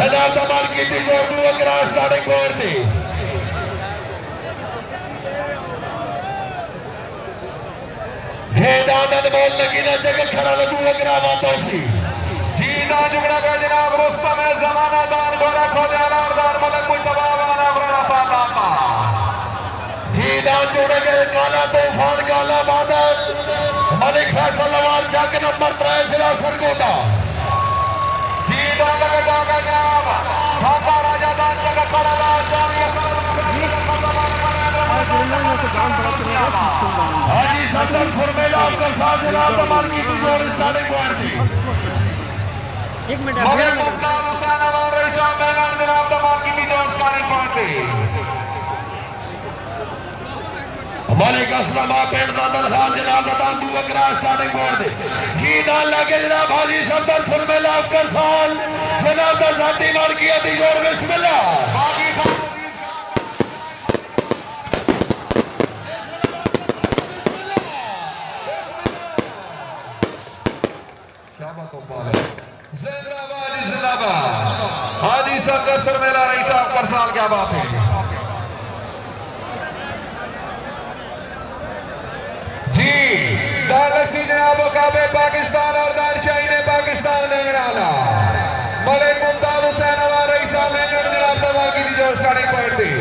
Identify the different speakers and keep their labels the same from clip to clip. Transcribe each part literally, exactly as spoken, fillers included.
Speaker 1: जनाब दमाल की जोड़ दू अगरा स्टार्टिंग पॉइंट थी जेदानंद बोल लगी ना जगह खड़ा लगू अगरा वापसी
Speaker 2: जीना जुगड़ा का जनाब रुस्तम है जमाना दान गोरा खोजाला और दान मलक मुस्तफा वाला बड़ा सादाता
Speaker 1: जीना जुड़ गए काला तूफान काला बादल मलिक फैसल नवाज जग नंबर त्रै जिला सरगोदा
Speaker 2: जीना लगता का जनाब खाता राजा दान जगह खड़ा ला जामिया
Speaker 1: हाजी सदर सुरमेला आपका साथ जनाब दमाल की जोड़ स्टार्टिंग पॉइंट थी
Speaker 3: एक मिनट
Speaker 2: मगर मुमताज हुसैन और रईसा मैदान जनाब दमाल की जोड़ स्टार्टिंग पॉइंट थी
Speaker 1: मलिक असलमा पेड़ दादल खान जनाब दान दू अगरा स्टार्टिंग पॉइंट थी जी दान लगे जनाब हाजी सदर सुरमेला आपका साल जनाब दा जाती मार की अभी जोड़ बिस्मिल्लाह
Speaker 2: जिंदाबाद जिंदाबाद हाजी सदर सुरमेला रईसा आपका साल क्या बात है जी दालसी जनाब काबे पाकिस्तान और दानशाही ने पाकिस्तान लेंगराला मलिक मुमताज हुसैन और रईसा मेंगन जनाब दमाल की जोड़ स्टार्टिंग पॉइंट थी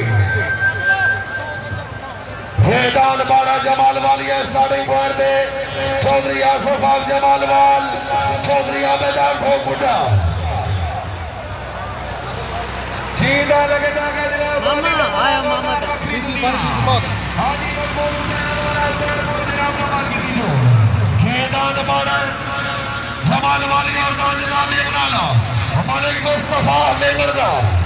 Speaker 1: जेदान बारा जमाल वाली स्टार्टिंग पॉइंट थे चौधरी आसफ आप जमाल वाल चौधरी आबेदार ठोक बुढ़ा
Speaker 2: जीना लगे जाएगा जनाब
Speaker 3: मामा आया मामा
Speaker 2: हाजी मकबूल हुसैन और अजमेर जनाब दमाल की जोड़
Speaker 1: जेदान बारा जमाल वाली और दान जनाब इकराला हमारे मुस्तफा मेमरदा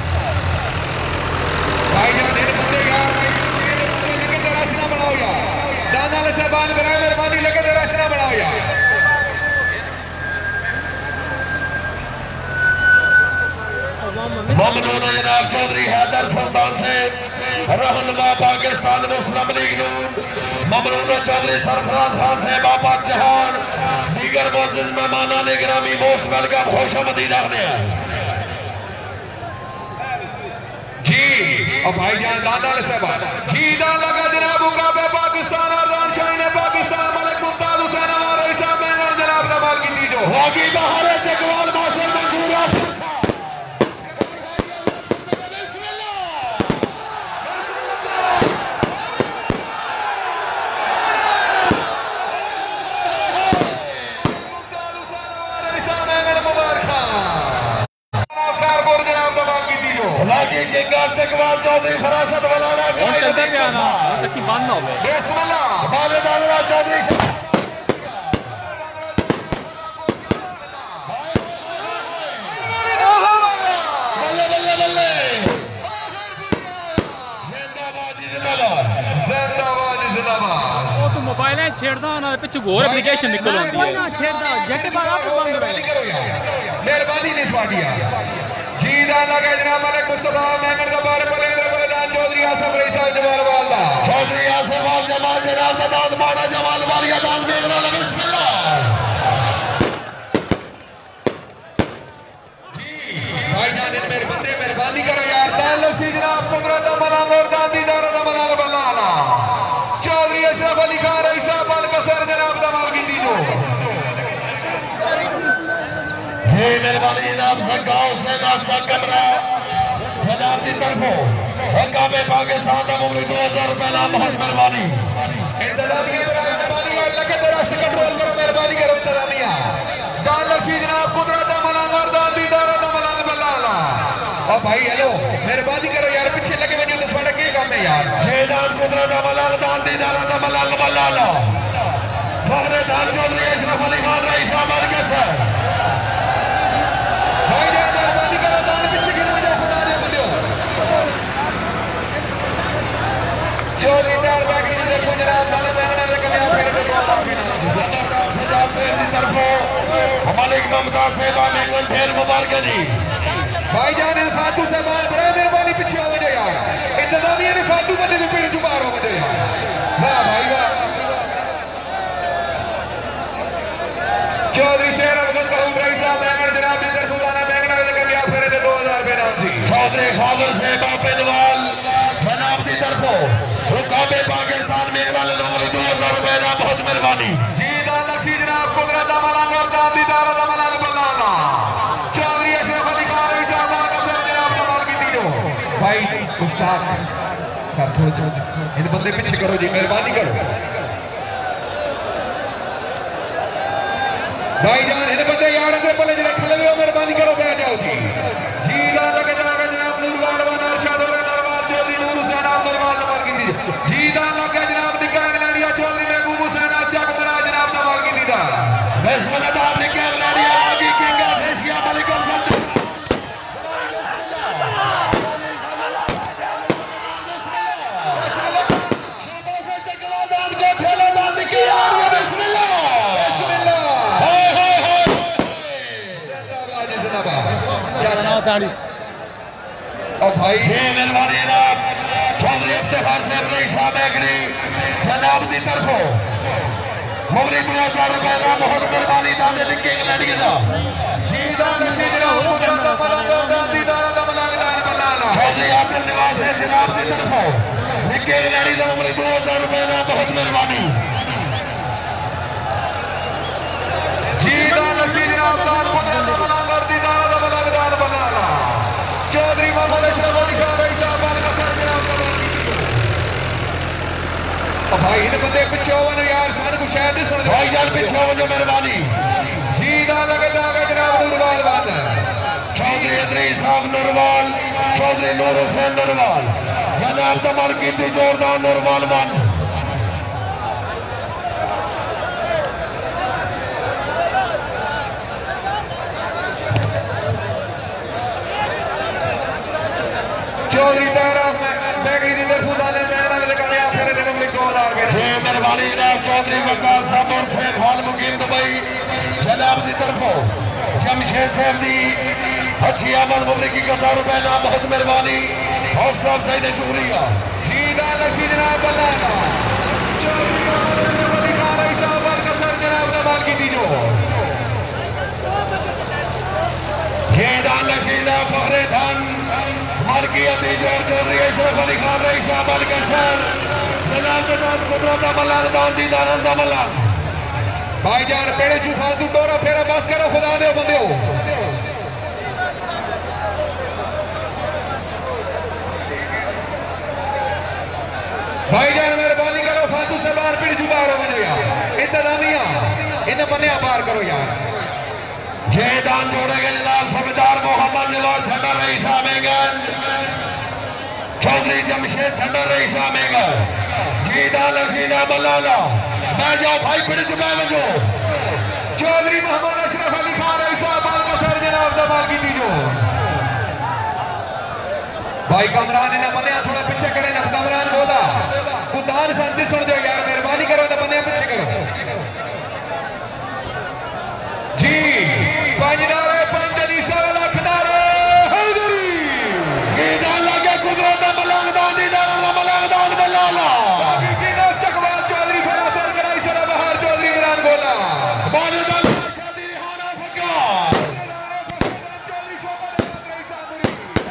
Speaker 2: भाईजान इन बंदे यार लेके तेरा राशना बनाओ यार दाना ले से बांध बनाए मेहरबानी लेके तेरा राशना बनाओ यार
Speaker 1: ममनून जनाब चौधरी हैदर सुल्तान से रहनुमा पाकिस्तान मुस्लिम लीग नून ममनून चौधरी सरफराज खान से बाबा जहान दीगर मोअज़्ज़िज़ मेहमानान ने गिरामी मोस्ट वेलकम खुशामदीद आखते हैं
Speaker 2: जी और भाईजान दाना ले से बांध जी दाना लगा जनाब मुकाबले पाकिस्तान और दानशाही ने पाकिस्तान मलिक मुमताज हुसैन और रईसा मेंगन जनाब दमाल की जोड़
Speaker 1: वागी बहार जगवाल मास्टर मंजूर जगवाल चौधरी फरासत वाला
Speaker 3: चलते पे आना ऐसी बात ना हो
Speaker 1: चौधरी
Speaker 3: तो मोबाइल है छेड़दा ना पिछू गोर एप्लीकेशन निकल आती है ना छेड़दा जट बार आप बंद करो
Speaker 2: मेहरबानी ने स्वादिया जी दान लगा जनाब मलिक मुस्तफा मेंगन का बार बलेंद्र बलिदान चौधरी आसफ रईसा जमाल वाला
Speaker 1: चौधरी आसफ आप जमाल जनाब दाद माड़ा जमाल वालिया दान देखना लगे बिस्मिल्लाह
Speaker 2: जी भाईजान इन मेरे बंदे मेहरबानी करो यार दान लसी जनाब कुदरत मलांग और दादी दारा मलांग बल्ला चौधरी अशरफ अली खान रईसा बल कसर जनाब दमाल की दीजो
Speaker 1: जी मेहरबानी जनाब सरगांव से नाचा कमरा जनाब की तरफों हंगामे पाकिस्तान का मुमरी दो हजार रुपए नाम बहुत मेहरबानी
Speaker 2: इंतजामिया मेहरबानी लगे तेरा कंट्रोल करो मेहरबानी करो इंतजामिया दान लक्ष्मी जनाब कुदरत मलांग और दान दीदार मलांग बल्ला और भाई हेलो मेहरबानी करो यार पीछे लगे बनी तो साडा क्या काम है यार
Speaker 1: जय दान कुदरत मलांग दान दीदार मलांग बल्ला फखरे दान चौधरी अशरफ अली खान रईसा मरकज सर
Speaker 2: भाई जान मेहरबानी करो दान पीछे गिर मुझे खुदा ने बोलियो चौधरी दार बाकी ने देखो जनाब दान मेहनत ने कभी आप फिर
Speaker 1: पंजाब से की तरफों हमारे ममता से मेंगन ढेर मुबारक जी
Speaker 2: भाईजान इन फातू से बाल बड़ा मेहरबानी पीछे हो जाए यार इंतजामिया ने फातू बंदे को पीछे जुबार हो जाए यार वाह भाई वाह चौधरी शेर अफजल करूम रईसा मेंगन जनाब जिधर खुदा ने मेंगन ने कभी आप फिर दो हजार भाई गुस्ताख सर थोड़े थोड़े इन बंदे पीछे करो जी, मेहरबानी करो भाई जान इन बंदे यार अंदर पहले जरा खले हुए मेहरबानी करो, बैठ जाओ जी जी ला लगे जाके जनाब नूरवाल वाला अरशद और नरवाल चौधरी नूर हुसैन आप नरवाल नंबर की जी दा लगे जनाब निकाल लड़िया चौधरी महबूब हुसैन अच्छा कमरा जनाब नवाल की दा
Speaker 1: बिस्मिल्लाह दा निकाल लड़िया आगे किंगा फेसिया मलिकम सच
Speaker 3: ताड़ी
Speaker 2: और भाई
Speaker 1: ये मेहरबानी जनाब चौधरी इफ्तिखार साहब रईस साहब एगरी जनाब की तरफों मुगली दो हजार रुपए का बहुत मेहरबानी दाने लिखे इंग्लैंड के दा
Speaker 2: जीदा नशी जनाब कुदरत दा मलांगा गांधी दारा दा मलांगा बनाना
Speaker 1: चौधरी आदिल निवास है जनाब की तरफों लिखे इंग्लैंड दा मुगली दो हजार रुपए का बहुत मेहरबानी
Speaker 2: जीदा नशी जनाब दार कुदरत दा मलांगा दी दारा दा मलांगा बनाना चौधरी मोहम्मद अशरफ अली खान रईस साहब का सर जनाब का भाई इन बंदे पीछे होवन यार सन को शायद सुन
Speaker 1: भाई जान पीछे हो जो मेहरबानी
Speaker 2: जी दा लगे जाके जनाब नूरवाल बात
Speaker 1: चौधरी इदरीस साहब नूरवाल चौधरी नूर हुसैन नूरवाल जनाब तमर की जोरदार नूरवाल मान
Speaker 2: चौधरी दारा बैगरी दी तरफ दाने मैदान में लगाने आखिर ने मुगली दो हजार के
Speaker 1: जे मेहरबानी जनाब चौधरी वकास साहब और शेख हाल मुकीम दुबई जनाब की तरफों जमशेद साहब दी अच्छी आमद मुगली की हजार रुपए ना बहुत मेहरबानी हौसला अफजाई ने शुक्रिया
Speaker 2: जीदा नशी जनाब बनाना चौधरी मोहम्मद अशरफ अली खान रईस साहब का सर जनाब नवाल की दी जो
Speaker 1: जेदा नशीदा फखरे धन मालकियती जोर चौधरी अशरफ अली खान रईस साहब का सर जनाब जनाब कुदरत दा मलांग दान दी दान दा मलांग
Speaker 2: भाईजान पेड़े चू फालतू डोरा फेरा बस करो खुदा दे बंदे हो भाईजान मेहरबानी करो फालतू से बाहर पेड़ चू बाहर हो वजो यार इंतजामिया इन बनिया बाहर करो यार
Speaker 1: जे दान जोड़े गए जनाब सूबेदार मोहम्मद नवाज छंडा रईस साहब चौधरी जमशेद छंडा रईस साहब जी दान नशीदा मलाना मैं जाओ भाई पिड़ चुका है जो
Speaker 2: चौधरी मोहम्मद अशरफ अली खान रईस साहब का सर जनाब दबाल की दीजो भाई कमरान ने बनिया थोड़ा पीछे करे ना कमरान बोला कुदान शांति सुन दो यार मेहरबानी करो ना बनिया पीछे करो जी पांच नारे पंच दी सौ लाख नारे हैदरी
Speaker 1: जी दान लगे कुदरत दा मलांग दान दी दान दा मलांग दान बलाला
Speaker 2: बाकी की ना चकवाल चौधरी फेरा सर कराई सर बहार चौधरी ईरान बोला
Speaker 1: बाने दा शादी रिहाना फका
Speaker 2: चौधरी शोभा दे रईस साहब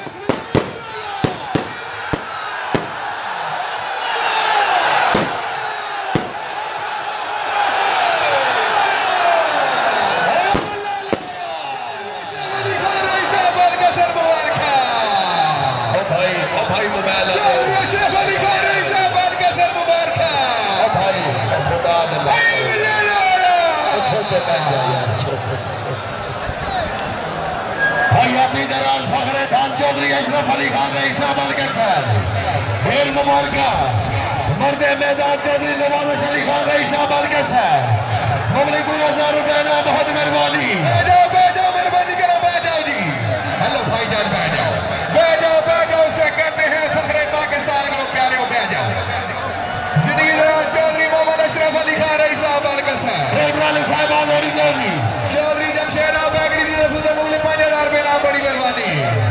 Speaker 1: चौधरी अशरफ अली खान रईस साहब के साथ खेल मुबारका मर्दे मैदान चौधरी नवाज अली खान रईस साहब के साथ मुगली को हजार रुपए ना बहुत मेहरबानी
Speaker 2: बैठ जाओ बैठ जाओ मेहरबानी करो बैठ जाओ जी हेलो भाईजान बैठ जाओ बैठ जाओ बैठ जाओ उसे कहते हैं फखरे पाकिस्तान के प्यारे हो बैठ जाओ जिंदगी दौरान चौधरी मोहम्मद अशरफ अली खान रईस साहब का साथ
Speaker 1: रेगवाल साहब और चौधरी
Speaker 2: चौधरी जमशेद बैगरी दी तरफ से मुगली पांच हजार रुपए ना बड़ी मेहरबानी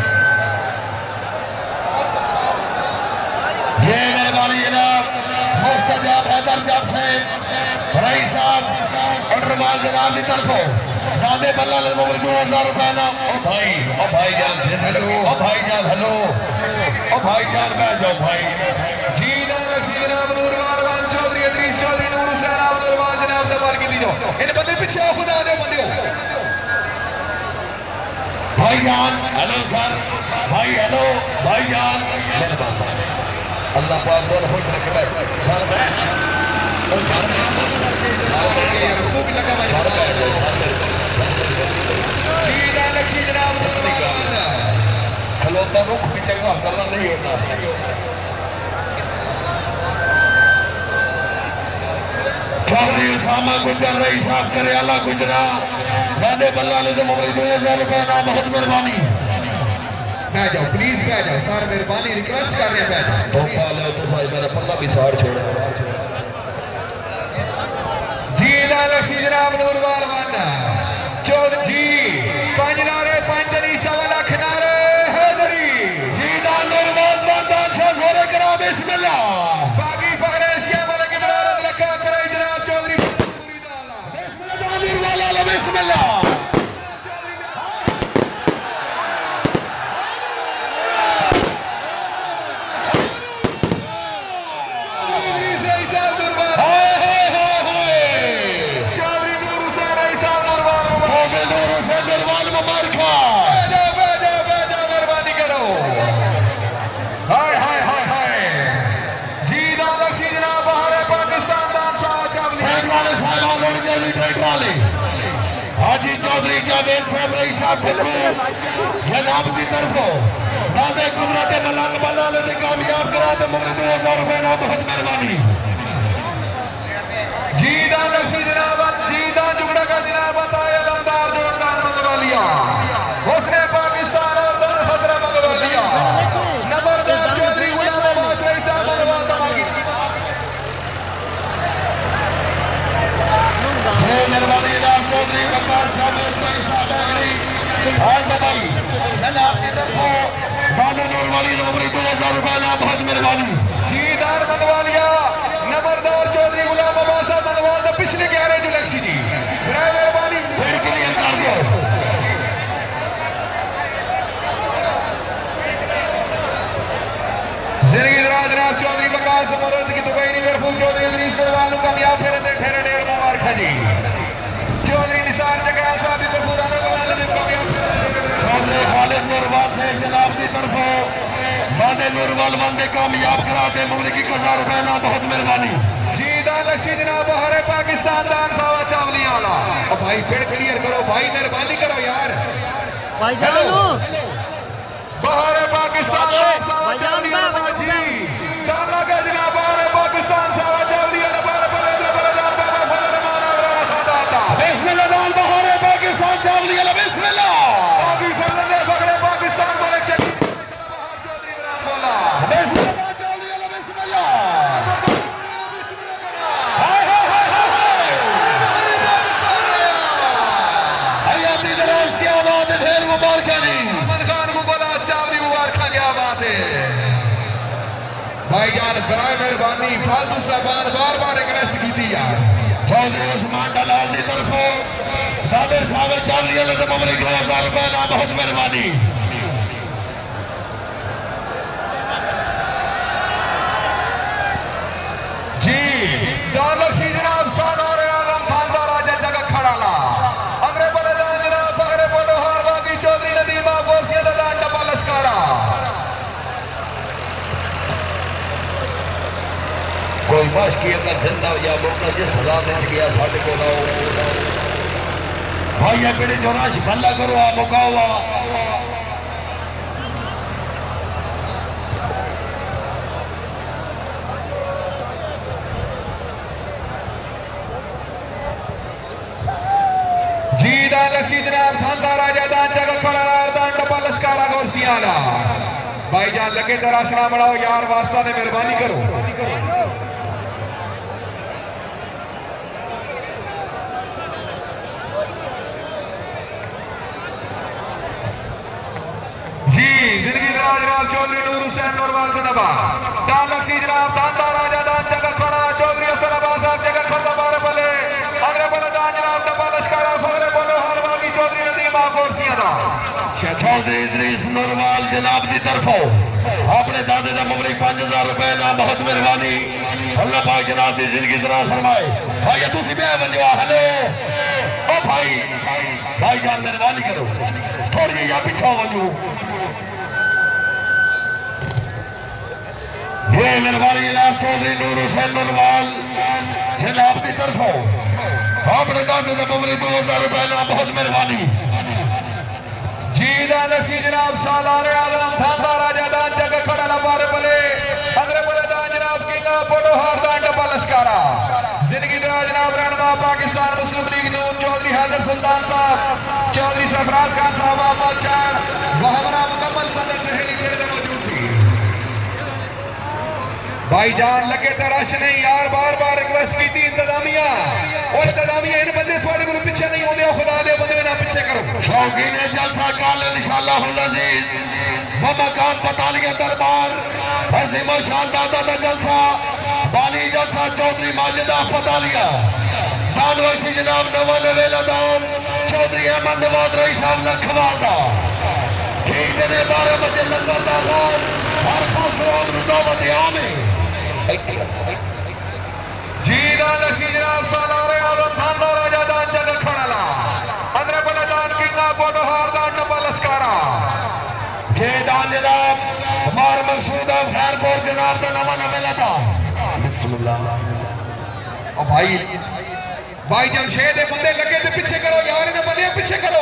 Speaker 1: जय मेहरबानी जनाब मुस्तजाब हैदर जब से रईस साहब और रुमाल जनाब की तरफों दादे बल्ला ले मुगल दो हजार रुपए ना ओ भाई ओ भाई जान से हेलो ओ भाई जान हेलो ओ भाई जान बैठ जाओ भाई
Speaker 2: जी जनाब नूरवाल चौधरी इदरीस चौधरी नूर हुसैन नूरवाल जनाब दबाल की दी जो इन बंदे पीछे खुदा दे बंदे हो
Speaker 1: भाईजान हेलो सर भाई हेलो भाईजान अल्लाह पाक बहुत खुश रखे सर मैं खलोता रुख भी चंगा करना नहीं होता चौधरी उसामा गुजर रही साहब करे अल्लाह गुजरा दादे बल्ला ले तो मुमरी दो हजार रुपए ना बहुत मेहरबानी
Speaker 2: बैठ जाओ प्लीज बैठ जाओ सर मेहरबानी रिक्वेस्ट कर रहे हैं बैठ जाओ
Speaker 1: तो पाले तो भाई मेरा पल्ला भी साड़ छोड़ा
Speaker 2: जी लक्ष्मी जनाब नूरवाल वाला चौधरी जी पांच नारे पांच दरी सवा लाख नारे हैदरी
Speaker 1: जी दा नूरवाल वाला छह जोरे करा बिस्मिल्लाह
Speaker 2: बाकी फखरे एशिया वाले की बरात रखा करे जनाब चौधरी पूरी डाला
Speaker 1: बिस्मिल्लाह नूरवाल वाला बिस्मिल्लाह हाजी चौधरी जावेद साहब रही साहब जनाब की तरफों दादे कुदरत मलंग बल्ला से कामयाब करा दे मुमरी दो हजार रुपए ना बहुत मेहरबानी
Speaker 2: जी दा लक्ष्मी जनाब जी दा जुगड़ा का जनाब बताया लंदार जोरदार मंगवा लिया उसने पाकिस्तान और दर खतरा मंगवा लिया नंबरदार चौधरी गुलाम अब्बास रही साहब मंगवा तमागी
Speaker 1: मेहरबानी चौधरी वकार साहब आज बताई जनाब की तरफों दादा नूर वाली नौकरी दो हजार रुपए ना बहुत मेहरबानी
Speaker 2: जीदार मंगवा लिया नंबरदार चौधरी गुलाम अब्बास साहब मंगवा तो पिछले ग्यारह जो लक्ष्मी जी मेहरबानी
Speaker 1: फिर क्लियर कर दो
Speaker 2: जिंदगी दराज जनाब चौधरी वकार समरोज की दुबई नहीं मरफूज चौधरी अजीज करवाल कामयाब फिर दे ठहरे डेढ़ मुबारक जी चौधरी निसार जगराल साहब की तरफ उड़ाने वाले ने कामयाब
Speaker 1: चौधरी खालिद नूरवाल से जनाब की तरफ दादे नूरवाल बंदे कामयाब कराते मुमरी की हजार रुपए ना बहुत मेहरबानी
Speaker 2: जी दा लक्ष्मी जनाब हरे पाकिस्तान दान सावा चावली वाला अब भाई पेड़ क्लियर करो भाई मेहरबानी करो यार
Speaker 3: भाई जानो
Speaker 2: हरे पाकिस्तान दान सावा चावली वाला जी दाना का जनाब हरे पाकिस्तान सावा चावली वाला बार बार बार जान बाबा फजल माना वाला सादा आता
Speaker 1: बिस्मिल्लाह दान बहारे पाकिस्तान चावली वाला बिस्मिल्लाह
Speaker 2: बाकी फजल ने पकड़े पाकिस्तान मलिक शकील चौधरी इमरान बोला
Speaker 1: बिस्मिल्लाह दान चावली वाला बिस्मिल्लाह हाय हाय हाय हाय हयाती दराज क्या बात है ढेर मुबारक जी
Speaker 2: अमन खान को बोला चावली मुबारक क्या बात है भाईजान बराए मेहरबानी फालतू साहबान बार बार रिक्वेस्ट की थी यार
Speaker 1: चौधरी उस्मान दलाल की तरफों दादे साहब चावली वाले से मुमरी दो हजार रुपए ना बहुत मेहरबानी
Speaker 2: जी डॉलर सी जनाब सानोर आलम खानदार राजा जगह खड़ा ला अंग्रे बने दान जनाब फखरे बोलो हार बाकी चौधरी नदीमा गोरसिया दान डबा लश्कारा
Speaker 1: कोई माश की अंदर जिंदा या मौका जिस सलाह ने किया साढ़े को ना भाई ये बेटे चौराश भला करो आ मौका हुआ
Speaker 2: जी दान लसी जनाब खानदार राजा दान जगह खड़ा ला दान डबा लश्कारा गोरसिया ला भाईजान लगे दराशना बढ़ाओ यार वास्ता ने मेहरबानी करो जी जिंदगी दराज जनाब चौधरी नूर हुसैन नूरवाल जनबा दान लक्ष्मी जनाब दानदार राजा दान जगह खड़ा चौधरी हसन अब्बास साहब जगह खड़ा बारे बले अगले बले दान जनाब डबा लश्कारा फखरे बोलो हर बाकी चौधरी नदीमा गोरसिया दा
Speaker 1: चौधरी इदरीस नूरवाल जनाब की तरफों अपने दादे का मुमरी पांच हजार रुपए ना बहुत मेहरबानी अल्लाह पाक जनाब की जिंदगी दराज फरमाए भाई तुसी बे वजो हेलो ओ भाई भाई जान मेहरबानी करो थोड़ी या पिछा वजू ये मेहरबानी जनाब चौधरी नूर हुसैन मनवाल जनाब की तरफों अपने दादे से बबरी दो हजार रुपए ना बहुत मेहरबानी
Speaker 2: जी दानसी जनाब सालार आलम थांदा राजा दान जग खड़ा ना बारे बले अंदर बले दान जनाब किंगा पोटो हार दान डब्बा लश्कारा जिंदगी दरा जनाब रहनुमा पाकिस्तान मुस्लिम लीग नून चौधरी हैदर सुल्तान साहब चौधरी सरफराज खान साहब आबाद शहर वहां मुकम्मल सदर सहेली खेल में मौजूद थी भाईजान लगे तो रश नहीं यार बार बार रिक्वेस्ट की थी इंतजामिया और इंतजामिया इन बंदे स्वाड़े को पीछे नहीं होते खुदा दे बंदे ना पीछे करो
Speaker 1: शौकीन जलसा काल इंशाअल्लाह अजीज बमकान बटालिया दरबार अजीम और शानदार दादा जलसा बानी जलसा चौधरी माजिदा बटालिया दानवशी जनाब नवान वेला दान चौधरी अहमद नवाज रईस साहब लखवादा ठीक ने बारह बजे लंगर दान हर खास रोज दावत आमे
Speaker 2: जी दानसी जनाब सालारे आलम थांदा राजा दान जग खड़ाला अंदर बले दान किंगा पोटो हार दान डब्बा लश्कारा
Speaker 1: जे दान जनाब हमार मकसूद खैरपुर जनाब का नवा नवा लगा बिस्मिल्लाह
Speaker 2: ओ भाई भाई जमशेद दे बंदे लगे ते पीछे करो यार ने बंदे पीछे करो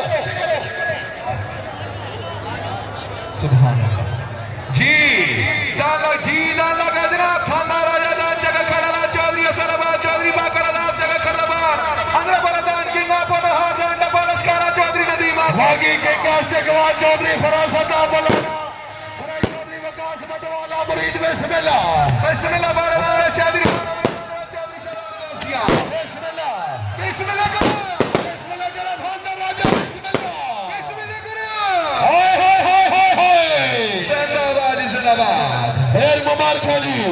Speaker 2: सुभान अल्लाह जी दादा जी दादा का जनाब थाना राजा दान जगह खड़ा चौधरी असरबा चौधरी बाकरदास जगह खड़ा अंदर बरदान किंगा पोटो हार दान डब्बा लश्कारा चौधरी नदीमा
Speaker 1: बागी के काश चकवा चौधरी फरासत बला चौधरी वकास मटवाला मुरीद बिस्मिल्लाह
Speaker 2: बिस्मिल्लाह बारह शादी चौधरी शराब
Speaker 1: बिस्मिल्लाह
Speaker 2: बिस्मिल्लाह करो
Speaker 1: बिस्मिल्लाह करो भांडा राजा बिस्मिल्लाह
Speaker 2: बिस्मिल्लाह करो
Speaker 1: हाय हाय हाय हाय हाय
Speaker 2: जिंदाबाद जिंदाबाद
Speaker 1: ढेर मुबारक हो जी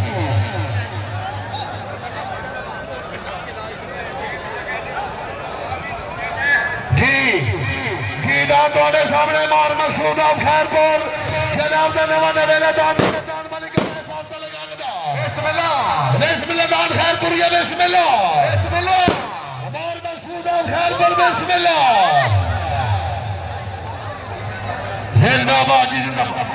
Speaker 1: जी जी दान ਤੁਹਾਡੇ ਸਾਹਮਣੇ ਮਾਰ ਮਕਸੂਦ ਆਪ ਖੈਰਪੁਰ ਜਨਾਬ ਦਾ ਨਵਾਂ ਨਵੇਲਾ ਦਾਨ ਦਾਨ ਮਲਿਕ ਸਾਹਿਬ ਦਾ ਲਗਾਉਂਦਾ
Speaker 2: बिस्मिल्लाह
Speaker 1: बिस्मिल्लाह दान खैरपुर या बिस्मिल्लाह
Speaker 2: बिस्मिल्लाह
Speaker 1: मार मकसूद आप खैरपुर बिस्मिल्लाह जिंदाबाद जी जिंदाबाद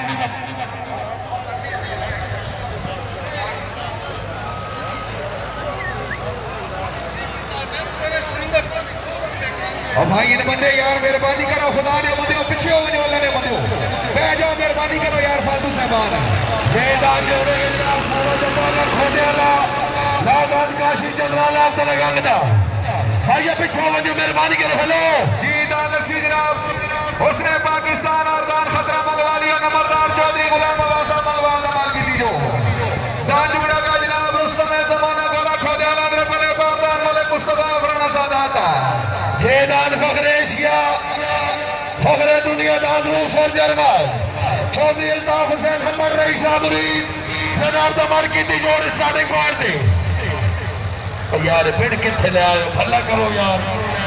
Speaker 2: और भाई इन बंदे यार मेहरबानी करो खुदा ने बंदे पीछे हो जो अल्लाह ने बंदे बैठ जाओ मेहरबानी करो यार फालतू साहबान
Speaker 1: जयदान जोड़े जनाब सारा जमाना खोटे वाला लादान काशी चंद्राला आप लगांगदा भाई पीछे वजो मेहरबानी करो हेलो
Speaker 2: जी दान नसी जनाब उसने पाकिस्तान और दान खतरा मंगवा लिया नंबरदार चौधरी गुलाम अब्बास मंगवा माल की लीजो दान जुगड़ा का जनाब रुस्तम जमाना गोरा खोदे वाला मेरे बड़े बारदान वाले मुस्तफा अफराना सादात
Speaker 1: जयदान फखरे एशिया फखरे दुनिया दान रूस और जर्मन चौधरी अल्ताफ हुसैन हमर रईस मुरीद जनाब दा मार की जोड़ स्टार्टिंग पॉइंट दे यार पिंड किथे ले आयो भला करो यार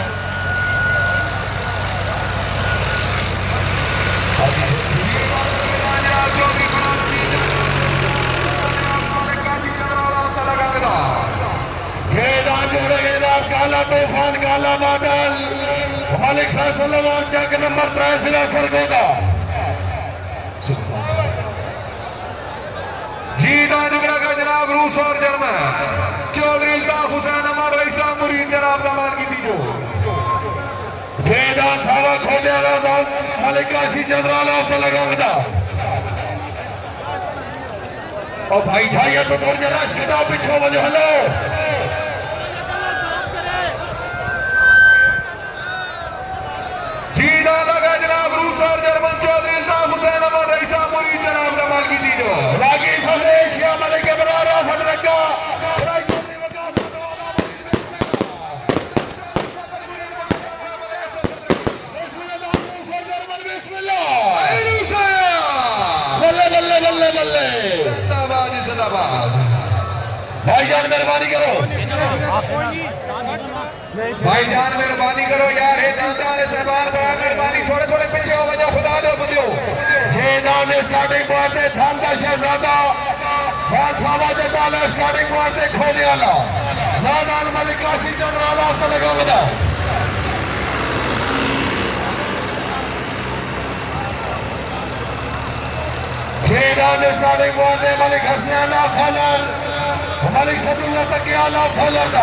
Speaker 1: जयदान जोड़े जनाब काला तूफान काला बादल मालिक फैसल जग नंबर त्रै सिला सरगोदा
Speaker 2: जी दानगरा का जनाब रूस और जर्मन चौधरी अल्ताफ हुसैन अमर रईसा मुरीद जनाब का माल की दीजो
Speaker 1: जयदान सावा खोटे वाला दान मालिक काशी चंद्राला आप लगांगदा और भाई भाई तो थोड़ी देर रश कटाओ पीछे वजो हेलो
Speaker 2: जी दादा का जनाब रूस और जर्मन चौधरी अल्ताफ हुसैन अमर रईसा मुरीद जनाब का माल की दीजो
Speaker 1: बागी फखरे एशिया मलिक बरारा फटरका भाईजान मेहरबानी करो
Speaker 2: भाईजान मेहरबानी करो यार हे दादा ने सहबान बड़ा मेहरबानी थोड़े थोड़े पीछे हो वजह खुदा दो बंदियो
Speaker 1: जयदान स्टार्टिंग पॉइंट पे थानदा शहजादा खान साहब जो डाला स्टार्टिंग पॉइंट पे खोने वाला लादान मलिक काशी चंद्राला आप लगा बता Chedan starting one day Malik Hasnan of Holland. Malik Sadullah Takial of Holland.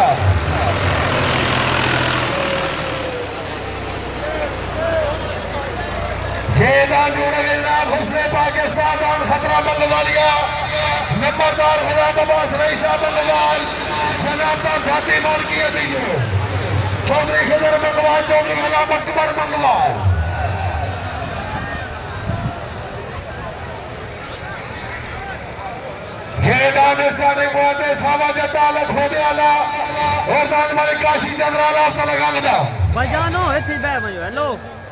Speaker 1: Chedan जुड़े जनाब हुस्ने पाकिस्तान और खतरा बंगवालिया नंबरदार खुदा अब्बास रईसा बंगवाल जनाब का जाती मार किया दीजिए चौधरी खिदर बंगवाल चौधरी गुलाम अकबर बंगवाल जेदान स्टार्टिंग पॉइंट पे सावा जत्ता खोदे वाला और दान मालिक काशी चंद्राला हफ्ता लगा में जाओ
Speaker 3: भाईजानो इतनी बैठ भाई हेलो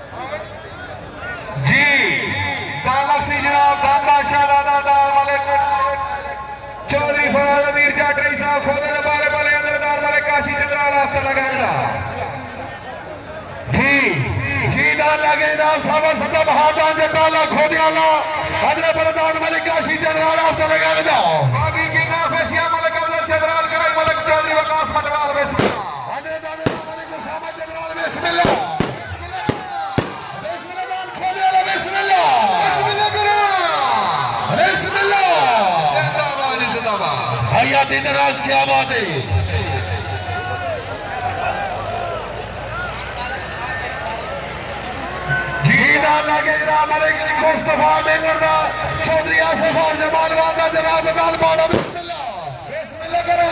Speaker 2: जी दानक सी जनाब दादा शाहजादा दार मालिक चौधरी फराज अमीर जाटरी साहब खोदे दे बारे बारे अंदर दार मालिक काशी चंद्राला हफ्ता लगा में जाओ
Speaker 1: जी जी दान लगे नाम सावा सदा बहादान जत्ता खोदे वाला अदले बरदान मालिक काशी चंद्राला हफ्ता लगा में जाओ
Speaker 2: बाकी किंग ऑफ एशिया मालिक अब्दुल चंद्राल कराई मालिक चौधरी वकास मटवाल बिस्मिल्लाह
Speaker 1: अदले दान मालिक उसामा चंद्राल बिस्मिल्लाह बिस्मिल्लाह दान खोदे वाला बिस्मिल्लाह
Speaker 2: बिस्मिल्लाह करो
Speaker 1: बिस्मिल्लाह
Speaker 2: जिंदाबाद जिंदाबाद
Speaker 1: भैया दिन राज क्या बात है लगे जनाब मलिक मुस्तफा मेमरदा चौधरी आसिफ और जमाल वादा जनाब दाल बाड़ा बिस्मिल्लाह
Speaker 2: बिस्मिल्लाह करो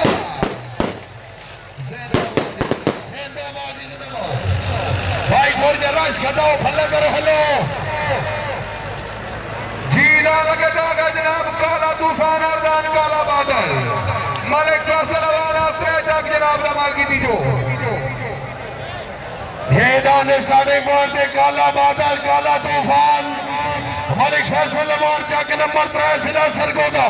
Speaker 1: जिंदाबाद जिंदाबाद भाई थोड़ी देर रश खटाओ फल्ले करो हेलो
Speaker 2: जी ना लगे जागा जनाब काला तूफान और दान काला बादल मलिक फैसल वाला त्रेजक जनाब दमाल की दीजो
Speaker 1: जेदान स्टार्टिंग पॉइंट पे काला बादल काला तूफान मलिक फैसल अवार चक नंबर त्रै सिला सरगोदा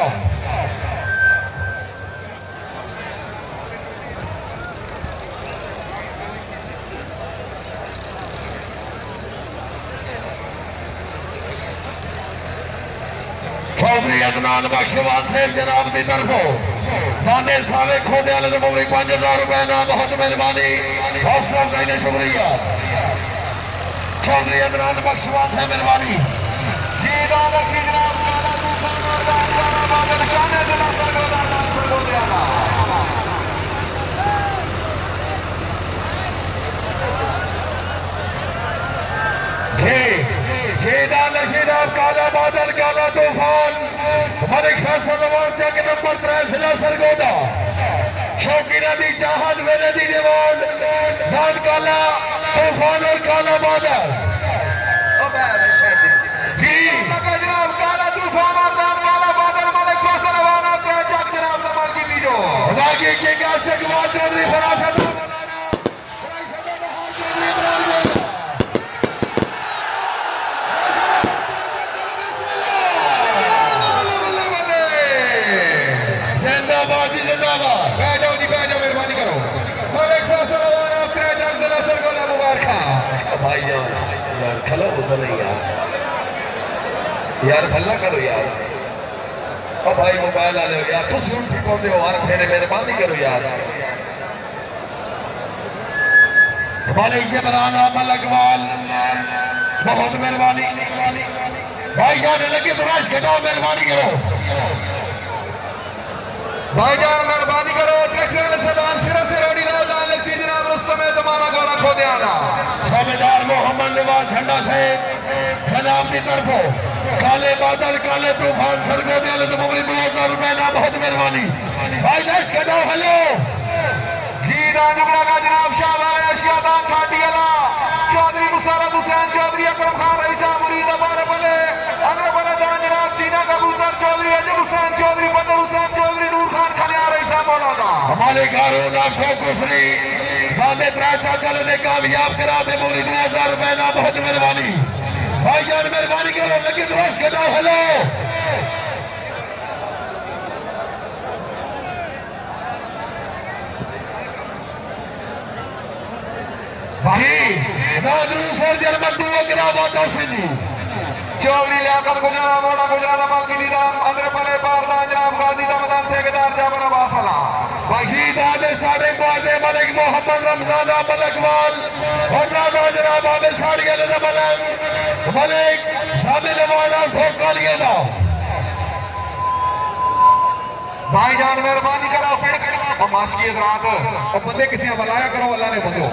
Speaker 1: चौधरी अदनान बख्शवान साहब जनाब की तरफों नाने सावे खोदे वाले तो मुबरी पांच हजार रुपए ना बहुत मेहरबानी हौसला अफजाई ने शुक्रिया चौधरी अदनान बख्शवान साहब मेहरबानी
Speaker 2: जी दादा सी जनाब काला तूफान और दान काला बादल शाने जिला सरगोदा नाम पर बोल दिया
Speaker 1: जी जी दादा जनाब काला बादल काला तूफान मलिक फैसल अवार चक नंबर त्रै सिला सरगोदा शौकीना दी चाहत वेले दी डिमांड दान काला तूफान और काला बादल जी
Speaker 2: जनाब काला तूफान और दान काला बादल मलिक फैसल अवार त्रेजक जनाब दमाल की दीजो
Speaker 1: बाकी के का चकवा चौधरी फरासत यार खलो उधर नहीं यार यार भला करो यार ओ भाई मोबाइल आ लो यार तुम उल्टी बोलते हो यार मेरे मेहरबानी करो यार हमारे जबरान अमल अकबाल बहुत मेहरबानी भाई जान लगे तो राश घटाओ मेहरबानी करो
Speaker 2: भाई जान मेहरबानी करो ट्रैक्टर से बांध सिरा से रोडी लो दान लक्ष्मी जनाब रुस्तम जमाना गोला खो दे आना
Speaker 1: सूबेदार मोहम्मद नवाज झंडा से जनाब की तरफों काले बादल काले तूफान सरगोदे वाले तो मुबरी दो हजार रुपए ना बहुत मेहरबानी भाई दस घटाओ हेलो
Speaker 2: जी राजपुरा का जनाब शाहबाज एशिया दान खाटी वाला चौधरी मुसरत हुसैन चौधरी अकरम खान रईसा मुरीद अबारे बले अगले बले दान जनाब चीना कबूतर चौधरी अजब हुसैन चौधरी बदर हुसैन चौधरी नूर खान खलिया रईसा मौलाना
Speaker 1: हमारे कानून आपको कुशरी बांधे त्राचा कल ने कामयाब करा दे मुबरी दो हजार रुपए ना बहुत मेहरबानी भाई जान मेहरबानी करो लगे तो रश घटाओ हेलो जी नादरू सर जर्मन दुआ गिरा बात से जी
Speaker 2: चौधरी लियाकत गुजरा मोड़ा गुजरा नमल की निजाम अंदर बले बारदान जनाब गाजी दमदान ठेकेदार जाबना बासला
Speaker 1: भाई जी दाद स्टार्टिंग पॉइंट मलिक मोहम्मद रमजान अमल अकबाल और राणा जनाब आमिर साड़िया ने मलिक मलिक साबिल वाला ठोक लिया था
Speaker 2: भाईजान मेहरबानी करो पेड़ और माश की रात और बंदे किसी ने बुलाया करो अल्लाह ने बंदो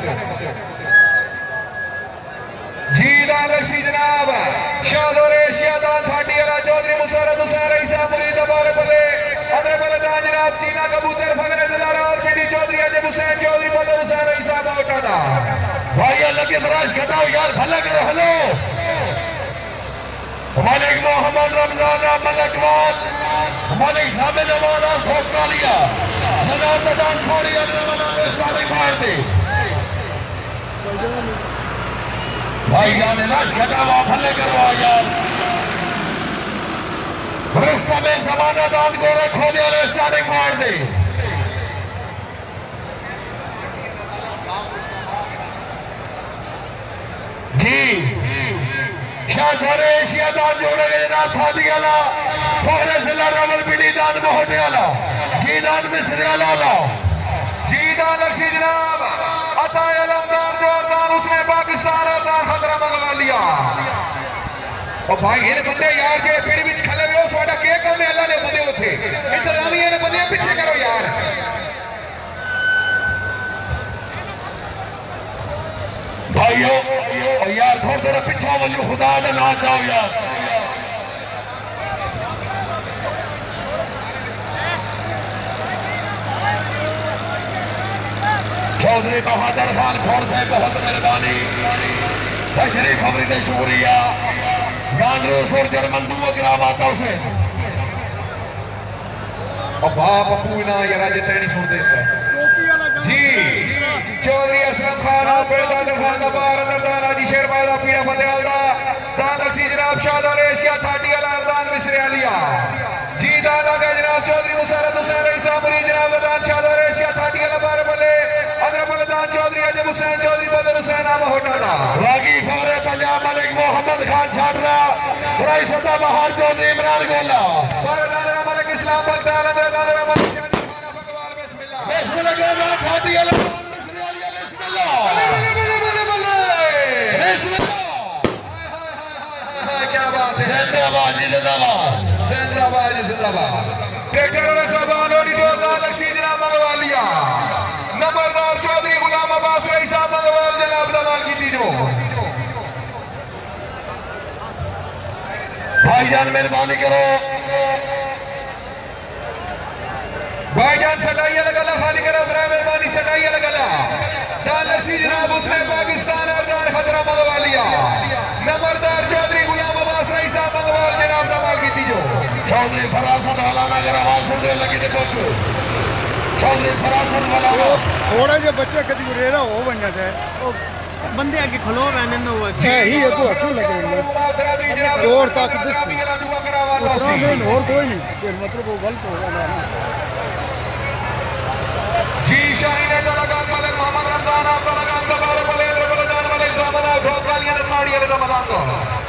Speaker 2: जी दान रखी जनाब शाहदौर एशिया दान फाटी अला चौधरी मुसरत हुसैन ईसा मुरीद बारे बले अदर बले दान जनाब चीना कबूतर फगरे दिलारा और पिंडी चौधरी अजय हुसैन चौधरी बदर हुसैन ईसा बावटा दा
Speaker 1: भाई अल्लाह के फराज खटाओ यार भला करो हेलो मालिक मोहम्मद रमजान मलकवाल मालिक साबित नवाना खोका लिया जनाब दान सोरी अदर बले सारे मार दे भाई जान लाश खटावा भले करवा यार रास्ता में जमाना दान को रखो दे और स्टार्टिंग मार दे जी शाहज़ारे एशिया दान जोड़े गए ना फादी वाला फखरे जिला रावलपिंडी दान मोहटे वाला जी दान मिस्री वाला
Speaker 2: जी दान रखी जनाब अता अलमदार जोरदार उसने पाकिस्तान और दान खतरा मंगवा लिया और भाई ये बंदे यार के पीढ़ी विच खले हुए ਤੁਹਾਡਾ ਕੀ ਕੰਮ ਹੈ ਅੱਲਾ ਨੇ ਬੰਦੇ ਉੱਥੇ ਇੰਤਜ਼ਾਮੀ ਇਹ ਬੰਦੇ ਪਿੱਛੇ ਕਰੋ यार
Speaker 1: भाइयों और यार थोड़ा थोड़ा पीछा वजू खुदा ने ना जाओ यार चौधरी बहादुर खान खोर से बहुत मेहरबानी तशरीफ हमरी शुक्रिया गांधरोस और जर्मन दुआ गिरावाता उसे
Speaker 2: और बाप पूना यार आज तैनी सुन देता जी चौधरी असलम खान और बेदादर खान का बार अंदर दान आदि शेर वाला पीड़ा फतेह दा दान रखी जनाब शाहदौर एशिया थाटी वाला दान मिस्र लिया जी दान लगा जनाब चौधरी मुसरत हुसैन ईसा मुरीद जनाब दान शाहदौर एशिया थाटी वाला बार बले अदर बले दान चौधरी अजय हुसैन चौधरी बदर हुसैन नाम होटा दा
Speaker 1: रागी फौरे पंजाब मलिक मोहम्मद खान छाटरा राई सदा बहार चौधरी इमरान गोला
Speaker 2: बार दान मलिक इस्लाम बगदाद अदर दान मलिक शादी खाना फकवाल बिस्मिल्लाह
Speaker 1: बिस्मिल्लाह के नाम थाटी वाला
Speaker 2: क्या बात है
Speaker 1: जिंदाबाद जिंदाबाद
Speaker 2: जिंदाबाद जिंदाबाद ट्रैक्टर और सामान और दो दान रखी जनाब मंगवा लिया नंबरदार चौधरी गुलाम अब्बास रईसा मंगवाल जनाब दमाल की तीजो
Speaker 1: भाईजान मेहरबानी करो
Speaker 2: भाईजान सटाइया लगा खाली करो मेहरबानी सटाइया लगा दान रखी जनाब उसने पाकिस्तान और दान खतरा मंगवा लिया नंबरदार चौधरी गुलाम अब्बास रईसा मंगवाल जनाब दमाल की तीजो
Speaker 1: चौधरी फरासत वाला नगर आवाज सुन दे लगी देखो चौधरी फरासत वाला
Speaker 4: थोड़ा जो बच्चे कदी रेरा हो बन जाता है
Speaker 3: बंदे आगे खलो रहने न हुआ
Speaker 4: है ही है तो अच्छो लगे दौड़ तक दिस उतना में और कोई नहीं फिर मतलब वो गलत हो रहा है
Speaker 2: जी शाहीन का लगा मालिक मोहम्मद रमजान आपका लगा का बारे बोले बोले दान वाले सामना ढोक वालियां ने साड़ी वाले रमजान को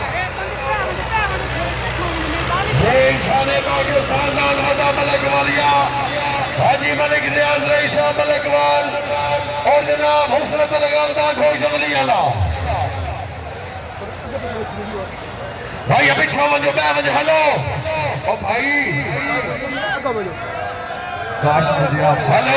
Speaker 1: ये शाने पाकिस्तान दान हदा मलिक वालिया हाजी मलिक रियाज रईसा मलिकवाल और जनाब हुस्नत लगाल दान खोई जंगली वाला भाई अभी छो वजो मैं वजो हेलो
Speaker 2: ओ भाई
Speaker 1: काश हेलो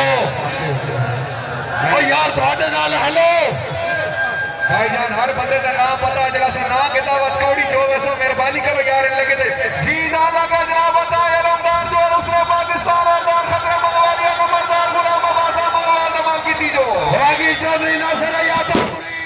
Speaker 1: ओ यार ਤੁਹਾਡੇ ਨਾਲ हेलो
Speaker 2: भाईजान हर बंदे का नाम पता जरा सा ना किताबत कौड़ी चौबे सौ मेहरबानी करो यार इन लगे जी ना लगा जनाब बताया रमजान जो उसने पाकिस्तान और दान खतरा मंगवा लिया नंबरदार गुलाम अब्बास मंगवा दमाल की तीजो
Speaker 1: रागी चौधरी नासिर यादव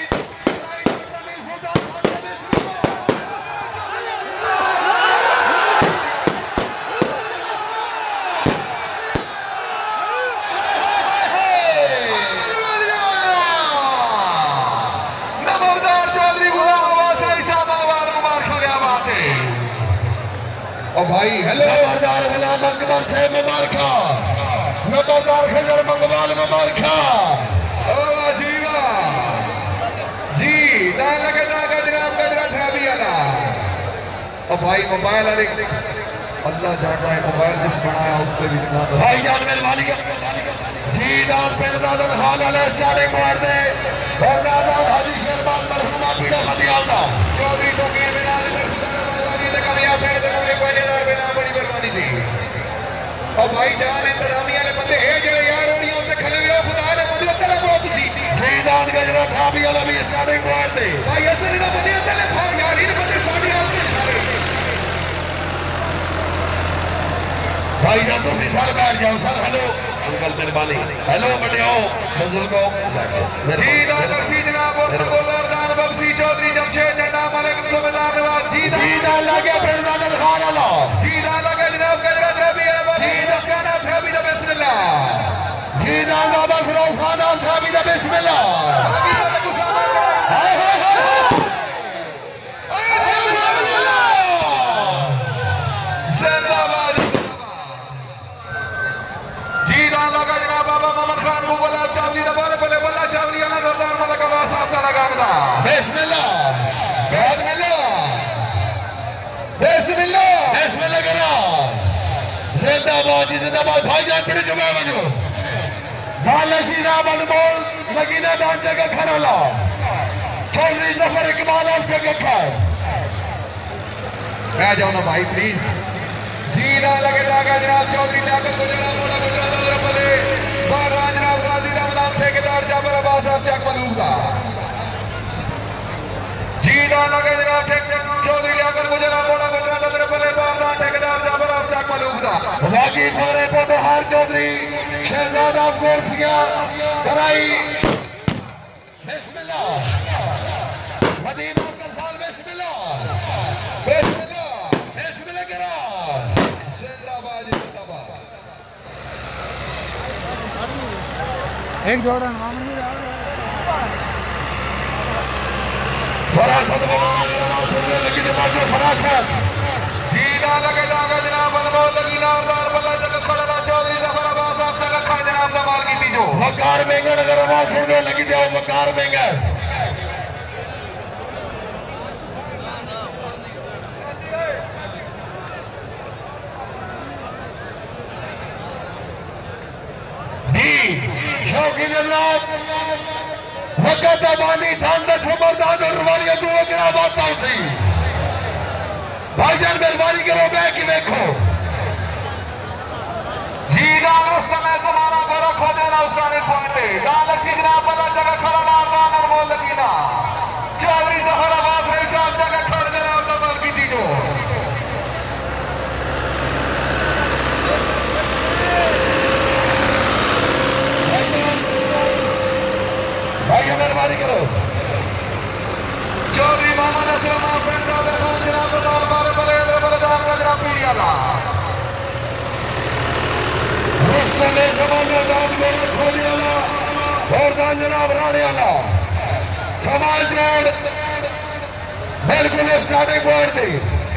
Speaker 2: भाई हेलो
Speaker 1: नंबरदार गुलाम अकबर से मुबारका नंबरदार खजर मंगवाल मुबारका
Speaker 2: ओ जीवा जी दान लगे दागा जनाब गजरा ठाबी वाला ओ भाई मोबाइल वाले अल्लाह जानता है मोबाइल जिस बनाया उससे भी
Speaker 1: भाई जान मेहरबानी कर जी दान पे दादन हाल वाले स्टार्टिंग मार दे और दादन हाजी शर्मा मरहुमा पीड़ा फतियाल दा
Speaker 2: चौधरी को के बिना कमियां फिर तो कोई कोई बड़ी मेहरबानी थी और भाई जान इंतजामिया ने बंदे है जेड़े यार होनी होते खले हो खुदा ने बंदे तेरे बहुत सी
Speaker 1: जीदान गजरा ठाबी वाला भी स्टार्टिंग पॉइंट पे
Speaker 2: भाई ऐसे ना बंदे तेरे भाग यार इन बंदे साडी आपने
Speaker 1: भाई जान तुसी सर बैठ जाओ सर हेलो अंकल मेहरबानी हेलो बड़ियो बुजुर्गो
Speaker 2: जीदान बख्शी जनाब और गोलरदान बख्शी चौधरी जमशेद जन्ना मलिक सुबेदार नवाज जीदान
Speaker 1: जीदान लगे प्रेसिडेंट खान वाला
Speaker 2: जीदान लगे जनाब गजरा ठाबी जीदान खान ठाबी दा बिस्मिल्लाह
Speaker 1: जीदान बाबा फिरोज खान ठाबी दा बिस्मिल्लाह
Speaker 2: आगे तो गुस्सा
Speaker 1: हाय हाय
Speaker 2: जिंदाबाद जीदान लगा जनाब बाबा मोहम्मद खान को बोला चावली दा बारे बोले बोला चावली वाला सरदार मलक आवाज साहब दा लगादा
Speaker 1: बिस्मिल्लाह
Speaker 2: बिस्मिल्लाह बिस्मिल्लाह
Speaker 1: बिस्मिल्लाह करा जिंदाबाद जिंदाबाद भाईजान फिर जुमे बजो लाल श्रीराम अनमोल लगीना दान जगह खड़ा ला चौधरी जफर इकबाल और जगह खाए
Speaker 2: मैं जाओ ना भाई प्लीज जीना लगे लागा जनाब चौधरी लाकर गुजरा मोड़ा गुजरा दौरा पले बारा जनाब गाजी रामलाल ठेकेदार जाबर अब्बास साहब चक मलूका जीना लगे जनाब ठेकेदार चौधरी लाकर गुजरा मोड़ा गुजरा दौरा पले बारा ठेकेदार जाबर अब्बास चक मलूका
Speaker 1: बाकी फरे को बहार चौधरी शहजादा अफगोर सिया कराई बिस्मिल्लाह मदीना करसाल बिस्मिल्लाह
Speaker 2: बिस्मिल्लाह
Speaker 1: बिस्मिल्लाह करा
Speaker 2: जिंदाबाद जिंदाबाद
Speaker 3: एक जोड़ा
Speaker 1: फरासत लगी जमातो फरासत
Speaker 2: जीना लगे लागा जनाब अनमोल लगीना और बल्ला जगह खड़ा चौधरी जफर अब्बास साहब जगह खड़ा जनाब कमाल की जो
Speaker 1: मकार मेंगर अगर आवाज सुन दे लगी जाओ मकार मेंगर जी शौकीन जनाब वक़्त अबानी थान दा खबरदार और रवानिया दो अगरा बात सी भाईजान मेहरबानी करो बैठ के देखो
Speaker 2: जीना उस समय जमाना को रखो देना उस सारे पॉइंट पे गाल लक्ष्मी जनाब बल्ला जगह खड़ा नारदान और मोल लगीना चौधरी जफर अब्बास भाई साहब जगह खड़ा देना और कमाल की चीजों
Speaker 1: भाई मेहरबानी करो
Speaker 2: चौधरी मोहम्मद असलम फ्रेंड खान जनाब लाल बारे बले बलदान का जनाब पीड़ियाला
Speaker 1: रुस्तम जमाना दान गोला खोली वाला और दान जनाब राणे वाला समाज जोड़ बिल्कुल स्टार्टिंग पॉइंट थी